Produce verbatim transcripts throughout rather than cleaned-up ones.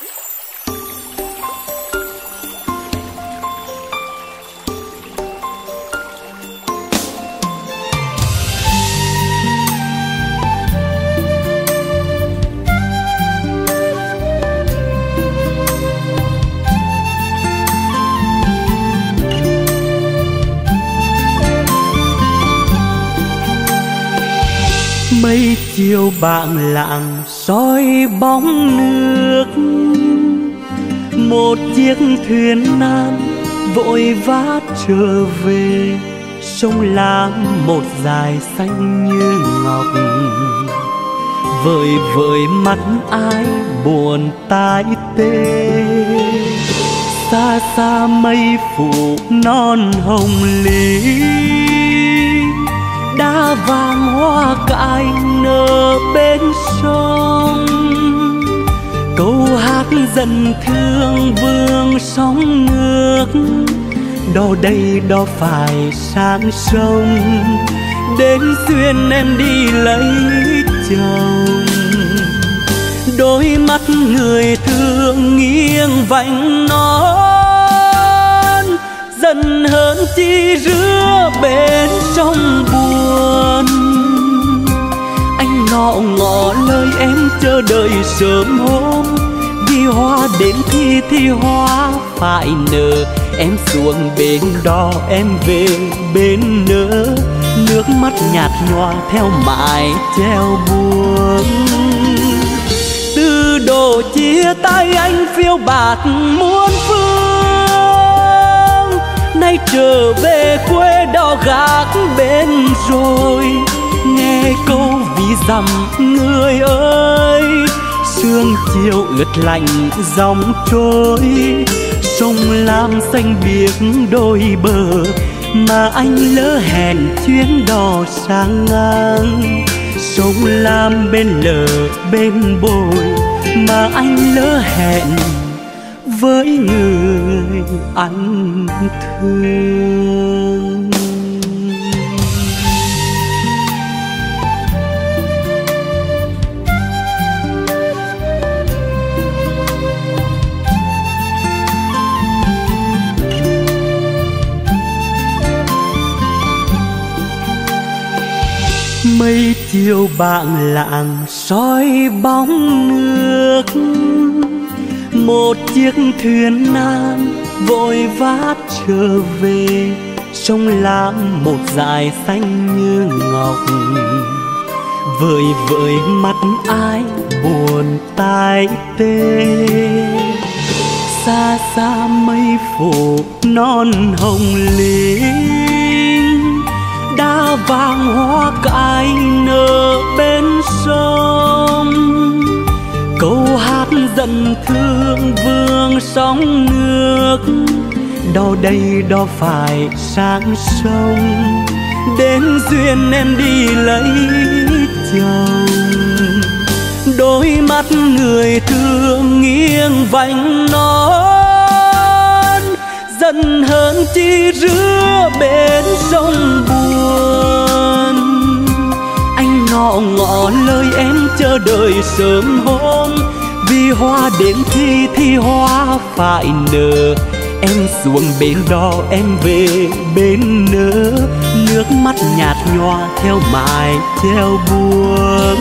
Mấy chiều bạn lặng soi bóng nước, một chiếc thuyền nan vội vã trở về, sông Lam một dải xanh như ngọc. Vời vợi mắt ai buồn tai tê, xa xa mây phủ non hồng lý, đá vàng hoa cải nở bên sông. Câu hát dần thương vương sóng ngược, đò đây đò phải sang sông, đến duyên em đi lấy chồng. Đôi mắt người thương nghiêng vành non, dần hơn chi rứa bên sông buồn. Anh ngọ ngọ lời em chờ đợi sớm hôm, vì hoa đến thì thì hoa phải nở. Em xuống bên đò em về bên nỡ, nước mắt nhạt nhòa theo mãi treo buồn. Từ độ chia tay anh phiêu bạt muôn phương, nay trở về quê đò gác bên rồi. Nghe câu ví dặm người ơi, sương chiều ướt lạnh dòng trôi. Sông Lam xanh biếc đôi bờ, mà anh lỡ hẹn chuyến đò sang ngang. Sông Lam bên lờ bên bồi, mà anh lỡ hẹn với người anh thương. Mấy chiều bạn lặng soi bóng nước, một chiếc thuyền nan vội vã trở về. Sông Lam một dải xanh như ngọc, vời vợi mắt ai buồn tai tê. Xa xa mây phủ non hồng linh, đá vàng hoa cải nở bên sông. Câu hát dần thương vương sóng nước, đò đây đò phải sang sông, đến duyên em đi lấy chồng. Đôi mắt người thương nghiêng vành non, dần hơn chi rứa bên sông buồn. Anh ngọ ngọ lời em chờ đợi sớm hôm, vì hoa đến thì thì hoa phải nở. Em xuống bên đò em về bên nỡ, nước mắt nhạt nhòa theo mãi treo buồn.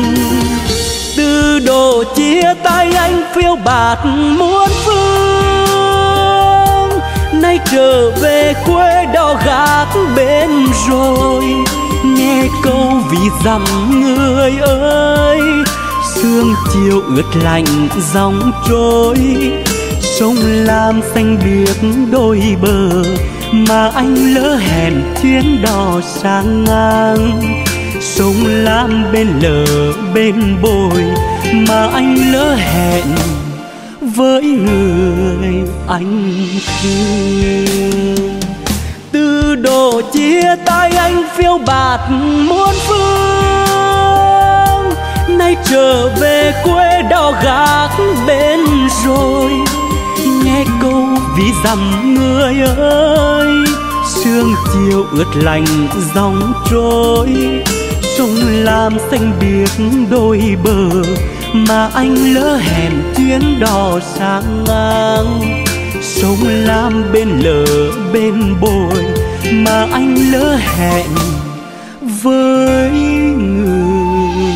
Từ độ chia tay anh phiêu bạt muôn phương, nay trở về quê đò gác bên rồi. Nghe câu ví dặm người ơi, sương chiều ướt lạnh dòng trôi. Sông Lam xanh biếc đôi bờ, mà anh lỡ hẹn chuyến đò sang ngang. Sông Lam bên lờ bên bồi, mà anh lỡ hẹn với người anh thương. Từ độ chia tay anh phiêu bạt muôn phương, nay trở về quê đò gác bên rồi. Nghe câu ví dặm người ơi, sương chiều ướt lạnh dòng trôi. Sông Lam xanh biếc đôi bờ, mà anh lỡ hẹn chuyến đò sang ngang. Sông Lam bên lỡ bên bồi mà anh lỡ hẹn với người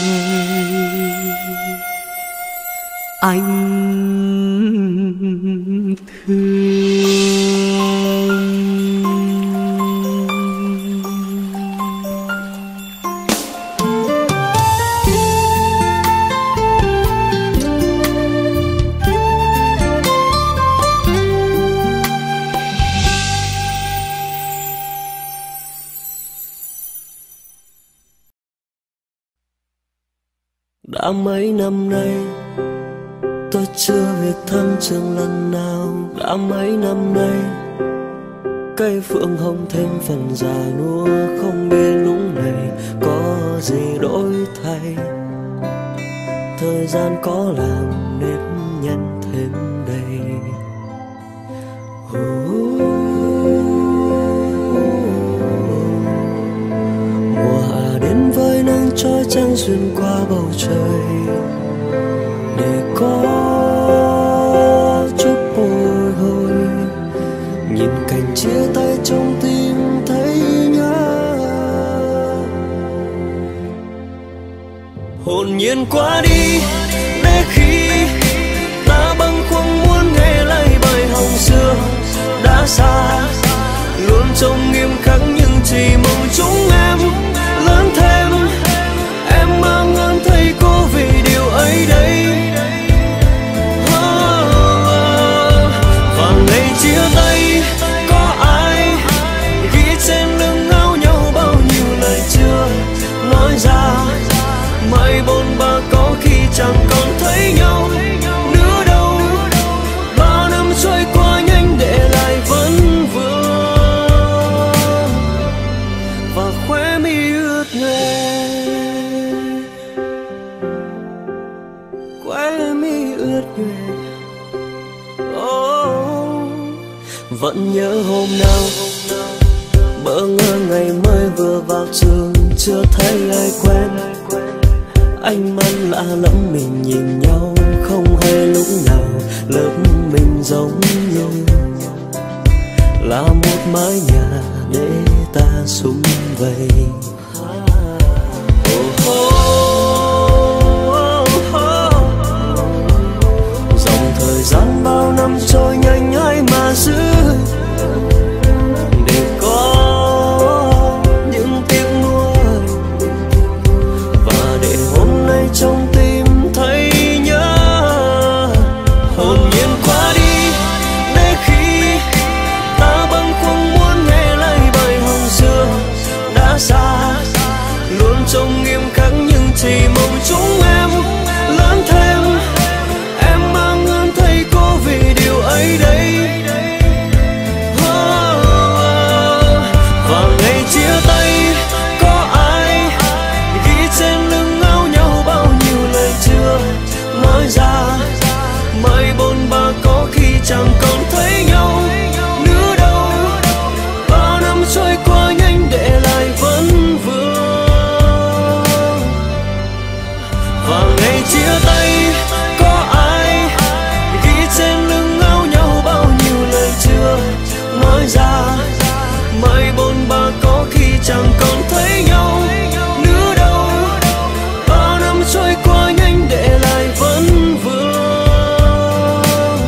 anh thương. Đã mấy năm nay tôi chưa việc thăm trường lần nào. Đã mấy năm nay cây phượng hồng thêm phần già nua. Không biết lúc này có gì đổi thay. Thời gian có làm nếp nhăn thêm đầy. Mùa hạ đến với nắng trói chang xuyên qua bầu trời để có chút bồi hồi. Nhìn cảnh chia tay trong tim thấy nhớ. Hồn nhiên qua đi để khi ta bâng khuâng muốn nghe lại bài hồng xưa đã xa. Luôn trông nghiêm khắc nhưng chỉ mong chúng em lớn thêm. Em mang ơn thầy cô vì điều ấy đấy. Và ngày chia tay có ai ghi trên lưng áo nhau bao nhiêu lời chưa nói ra. Mai bôn ba có khi chẳng còn thấy nhau nữa đâu. Ba năm trôi qua nhanh để lại vẫn vương và khóe mi ướt nhòe. Khóe mi ướt nhòe. Oh, vẫn nhớ hôm nào bỡ ngỡ ngày mới vừa vào trường chưa thấy ai quen. Ánh mắt lạ lẫm mình nhìn nhau không hay lúc nào lớp mình giống như là một mái nhà để ta sum vầy. Oh, oh, oh, oh. Dòng thời gian bao năm trôi nhanh ai mà giữ để có những tiếc nuối. Và để hôm nay trong tim thấy nhớ. Hồn nhiên qua đi để khi ta bâng khuâng muốn nghe lại bài hồng xưa đã xa. Luôn trông nghiêm khắc nhưng chỉ mong chúng em lớn thêm. Em mang ơn thầy cô vì điều ấy đấy. Và ngày chia tay có ai ghi trên lưng áo nhau bao nhiêu lời chưa nói ra. Mai bôn ba có khi chẳng còn thấy nhau nữa đâu. Ba năm trôi qua nhanh để lại vẫn vương. Và ngày chia tay có ai ghi trên lưng áo nhau bao nhiêu lời chưa nói ra. Mai bôn ba có khi chẳng còn thấy nhau nữa đâu. Ba năm trôi qua nhanh để lại vẫn vương.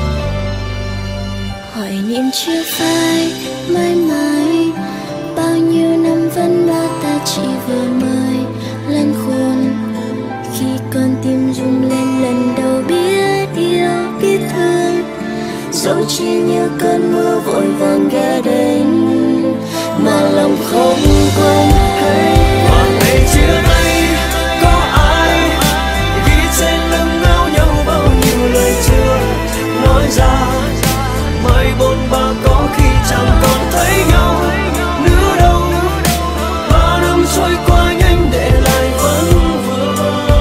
Hỏi niềm chia phai mãi mãi bao nhiêu năm vẫn ba ta chỉ vừa mới lên khôn. Khi con tim rung lên lần đầu biết yêu biết thương. Dẫu chỉ như cơn mưa vội vàng ghé đến mà lòng không quên. Và ngày chia tay có ai ghi trên lưng áo nhau bao nhiêu lời chưa nói ra. Mai bôn ba có khi chẳng còn thấy nhau nữa đâu. Ba năm trôi qua nhanh để lại vẫn vương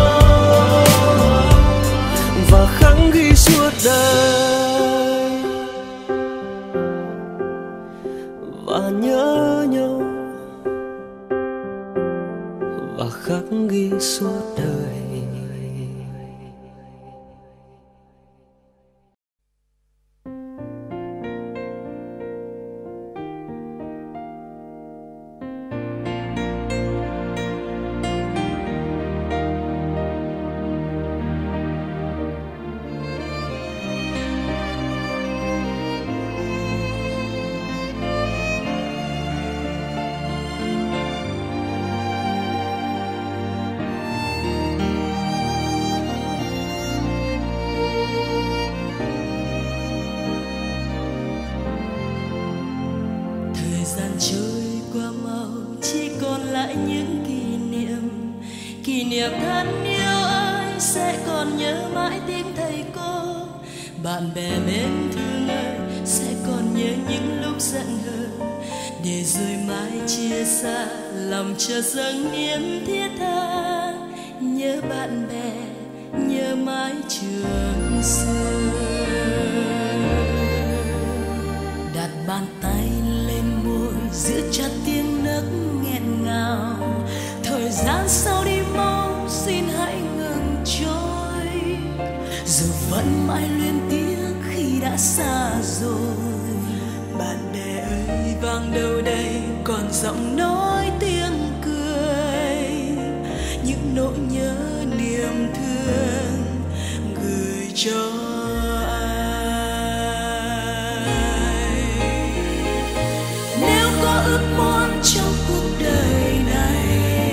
và khắc ghi suốt đời. Và nhớ nhau và khắc ghi suốt đời. lại những kỷ niệm, kỷ niệm thân yêu ơi, sẽ còn nhớ mãi tiếng thầy cô. Bạn bè mến thương ơi, sẽ còn nhớ những lúc giận hờn, để rồi mai chia xa lòng chờ dâng niềm thiết tha. Nhớ bạn bè, nhớ mãi trường xưa. Đặt bàn tay lên môi, giữ chặt tiếng nấc nghẹn ngào. Thời gian sau đi mau, xin hãy ngừng trôi. Dù vẫn mãi luyến tiếc khi đã xa rồi. Bạn bè ơi, vang đâu đây còn giọng nói tiếng cười, những nỗi nhớ niềm thương gửi cho ai. Nếu có ước muốn trong cuộc đời này,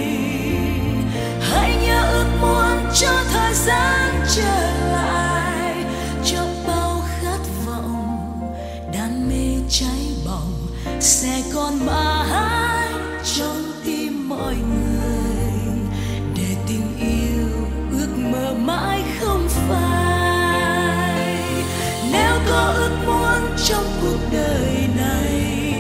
hãy nhớ ước muốn cho thời gian trở lại, cho bao khát vọng đam mê cháy bỏng sẽ còn mãi trong tim mọi người, để tình yêu ước mơ mãi không phai. Nếu có ước muốn trong cuộc đời này,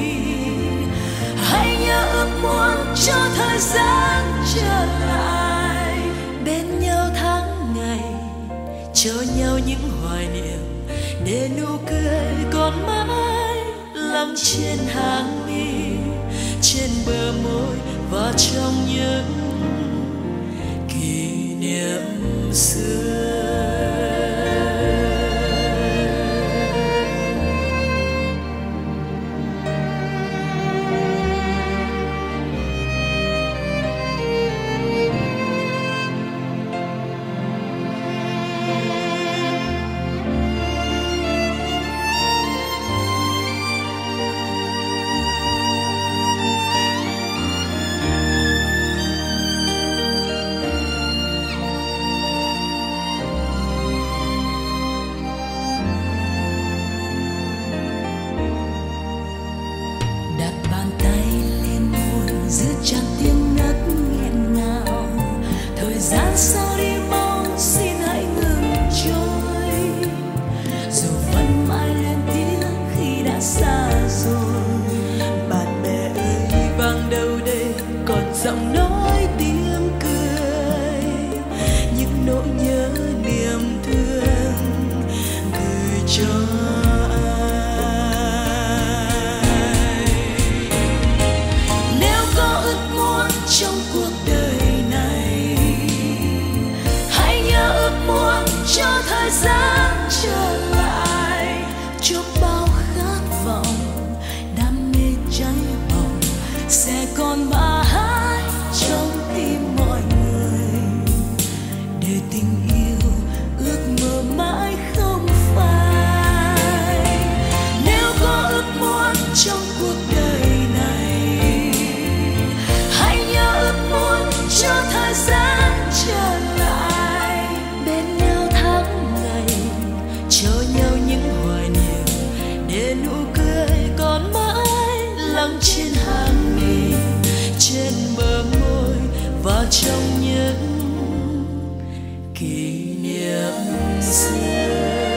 hãy nhớ ước muốn cho thời gian trở lại, bên nhau tháng ngày, cho nhau những hoài niệm, để nụ cười còn mãi lắng trên hàng mi, trên bờ môi và trong những kỷ niệm xưa. Trong những kỷ niệm xưa.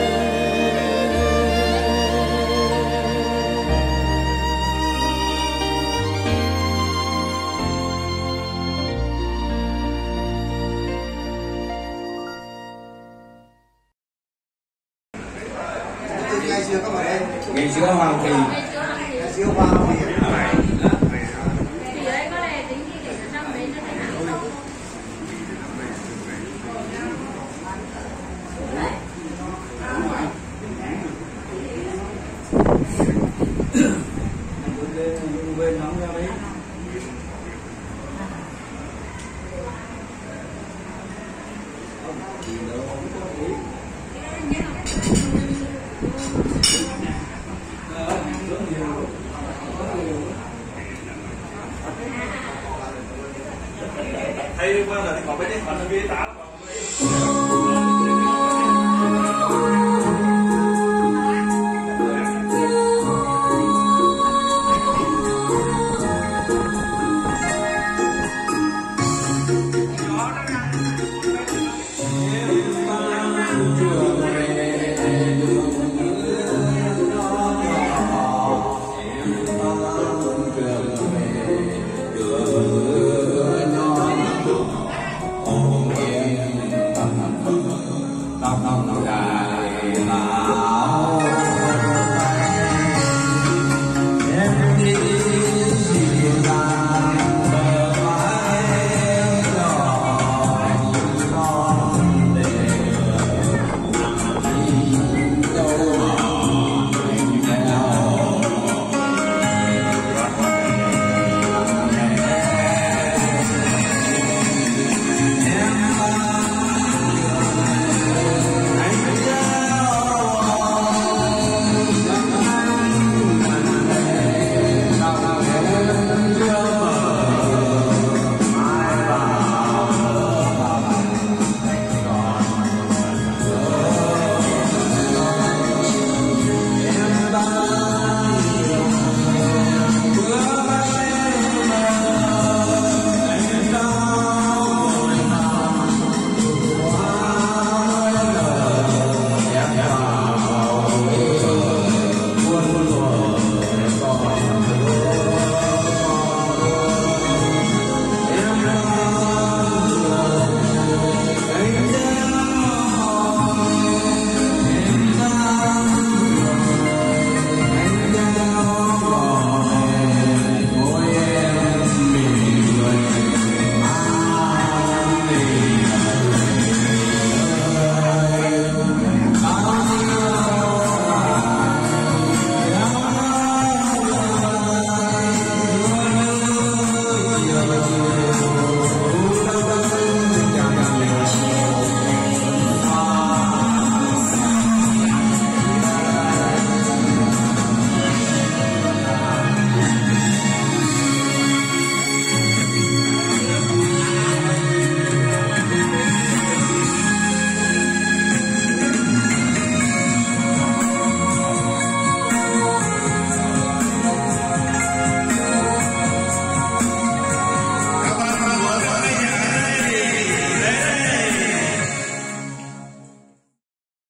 Ngày xưa có ở đây. Ngày xưa Hoàng Kỳ. Ngày xưa Hoàng Kỳ. Bên nóng ra đấy. Thầy qua là thì có bên đây còn là bia tám.